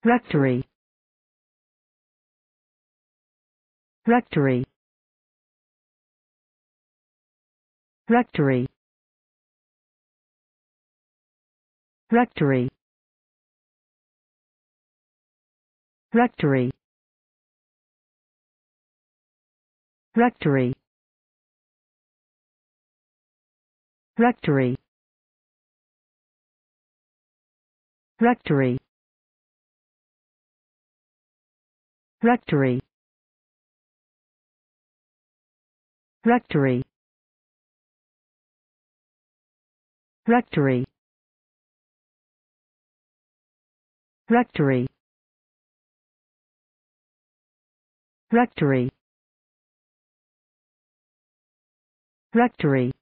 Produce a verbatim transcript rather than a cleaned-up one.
rectory, rectory, rectory, rectory, rectory, rectory, rectory, rectory, rectory, rectory, rectory, rectory, rectory, rectory,